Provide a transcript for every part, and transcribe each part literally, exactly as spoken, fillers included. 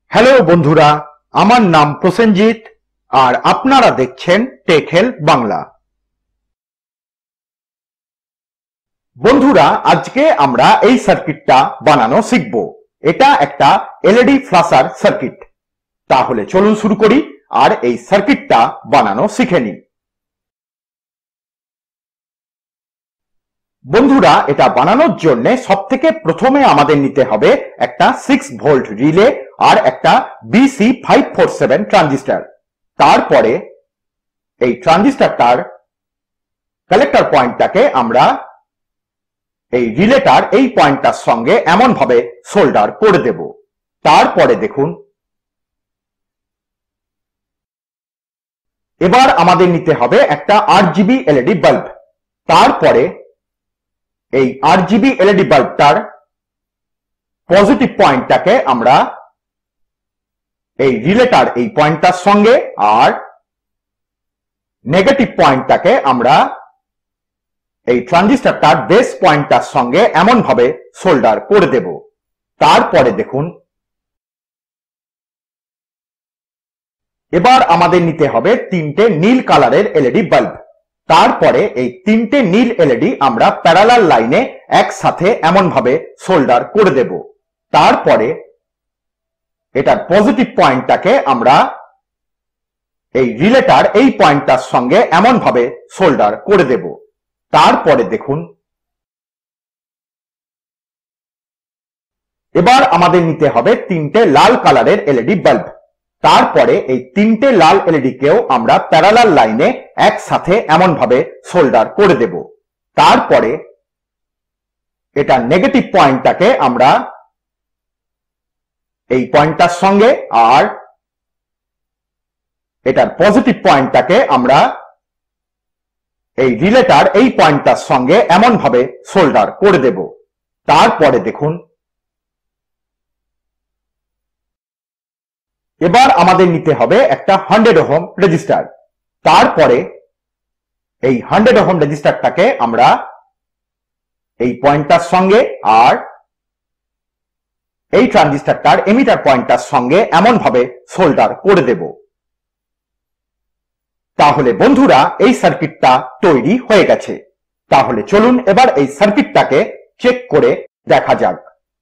Hello বন্ধুরা, আমার নাম প্রসেনজিৎ আর আপনারা দেখছেন টেক হেল্প বাংলা। বন্ধুরা, আজকে আমরা এই সার্কিটটা বানানো শিখব। এটা একটা এলইডি ফ্ল্যাশার সার্কিট। তাহলে চলুন শুরু করি আর এই সার্কিটটা বানানো শিখে নিই। বন্ধুরা, এটা বানানোর জন্য সবথেকে প্রথমে আমাদের নিতে হবে একটা সিক্স ভোল্ট রিলে আর একটা B C five four seven transistor. তারপরে এই ট্রানজিস্টরটার কালেক্টর পয়েন্টটাকে আমরা এই রিলেটার এই পয়েন্টটার সঙ্গে এমন ভাবে সোল্ডার করে দেব। তারপরে দেখুন, এবার আমাদের নিতে হবে একটা আরজিবি এলইডি বাল্ব। তারপরে এই আরজিবি এলইডি বাল্বটার পজিটিভ পয়েন্টটাকে আমরা এই রিলেটার এই পয়েন্টটার সঙ্গে আর নেগেটিভ পয়েন্টটাকে আমরা এই ট্রানজিস্টরটার বেস পয়েন্টটার সঙ্গে এমন ভাবে সোল্ডার করে দেব। তারপরে দেখুন, এবার আমাদের নিতে হবে তিনটে নীল কালারের এলইডি বাল্ব। তারপরে এই তিনটে নীল এলইডি আমরা প্যারালাল লাইনে একসাথে এমন ভাবে সোল্ডার করে দেব। তারপরে এটার পজিটিভ পয়েন্টটাকে আমরা এই রিলেটার এই পয়েন্টটার সঙ্গে এমন ভাবে সোল্ডার করে দেব। তারপরে দেখুন, এবার আমাদের নিতে হবে তিনটে লাল কালারের এলইডি বাল্ব। তারপরে এই তিনটে লাল এলইডি কেও আমরা প্যারালাল লাইনে একসাথে এমন ভাবে সোল্ডার করে দেব। তারপরে এটা নেগেটিভ পয়েন্টটাকে আমরা এই পয়েন্টটার সঙ্গে আর এটার পজিটিভ পয়েন্টটাকে আমরা এই রিলেটার এই পয়েন্টটার সঙ্গে এমন ভাবে সোল্ডার করে দেব। তারপরে দেখুন, এবার আমাদের নিতে হবে একটা হান্ড্রেড ওহম রেজিস্টার। তারপরে এই হান্ড্রেড ওহম রেজিস্টারটাকে আমরা এই পয়েন্টটার সঙ্গে আর এই ট্রানজিস্টরটার এমিটার পয়েন্টটার সঙ্গে এমন ভাবে সোল্ডার করে দেব। তাহলে বন্ধুরা, এই সার্কিটটা তৈরি হয়ে গেছে। তাহলে চলুন এবার এই সার্কিটটাকে চেক করে দেখা যাক।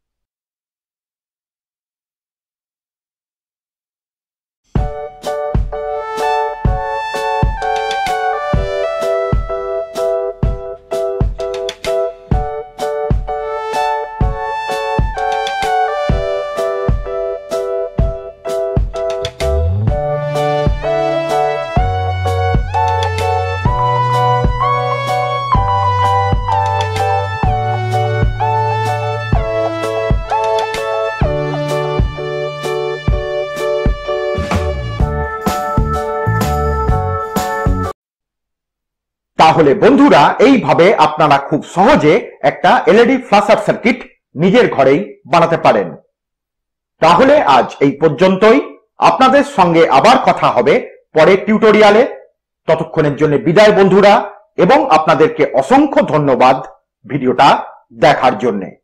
তাহলে বন্ধুরা, এইভাবে আপনারা খুব সহজে একটা এলইডি ফ্ল্যাশার সার্কিট নিজের ঘরেই বানাতে পারেন। তাহলে আজ এই পর্যন্তই। আপনাদের সঙ্গে আবার কথা হবে পরের টিউটোরিয়ালে। ততক্ষণের জন্য বিদায় বন্ধুরা, এবং আপনাদেরকে অসংখ্য ধন্যবাদ ভিডিওটা দেখার জন্য।